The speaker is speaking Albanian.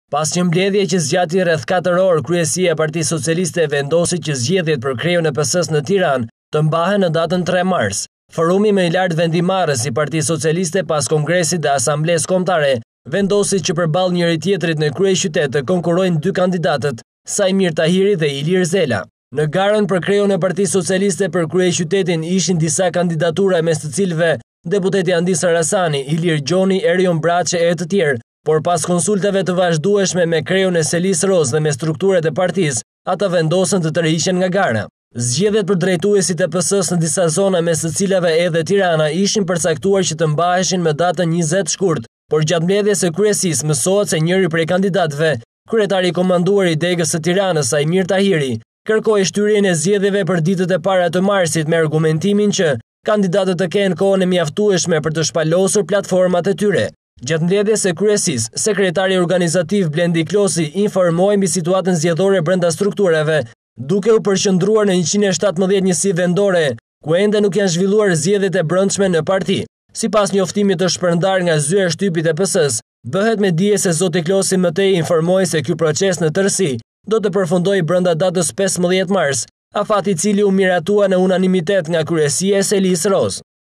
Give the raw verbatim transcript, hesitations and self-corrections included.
Pas një mbledhje që zgjati rreth katër orë, kryesia e Partisë Socialiste vendosi që zgjedhjet për kreun e P S S në Tiranë të mbahen në datën tre mars. Forumi më i lartë vendimarrës i Partisë Socialiste pas Kongresit dhe Asamblesë Kombëtare vendosi që përballë njëri tjetrit në kryeqytet të konkurrojnë dy kandidatët, Sajmir Tahiri dhe Ilir Zela. Në garën për kreun e Partisë Socialiste për kryeqytetin ishin disa kandidatura mes të cilëve deputeti Andis Arasani, Ilir Gjoni, Erion Braçe e të tjerë, por pas konsultave të vazhdueshme me kreun e Selis Roz dhe me strukturat e partisë, ata vendosën të tërhiqen nga gara. Zgjedhjet për drejtuesit e P S S në disa zona mes të cilave edhe Tirana ishin përcaktuar që të mbaheshin me datën njëzet shkurt, por gjatë mbledhjes së kryesisë mësohet se njëri prej kandidatëve, kryetari i komanduar i degës së Tiranës, Sajmir Tahiri, kërkoi shtyrjen e zgjedhjeve për ditët e para të marsit me argumentimin që kandidatët të kenë kohën e mjaftueshme për të shpalosur platformat e tyre. Gjatë mbledhjes së kryesisë, sekretari organizativ Blendi Klosi informoi mbi situatën zgjedhore brenda strukturave, duke u përqendruar në njëqind e shtatëmbëdhjetë njësi vendore, ku ende nuk janë zhvilluar zgjedhjet e brendshme në parti. Sipas njoftimit të shpërndar nga zyra e shtypit e P S S, bëhet me dije se zoti Klosi më tej informoi se ky proces në tërësi do të përfundojë brenda datës pesëmbëdhjetë mars, afati i cili u miratua në unanimitet nga kryesia e Selis Roz.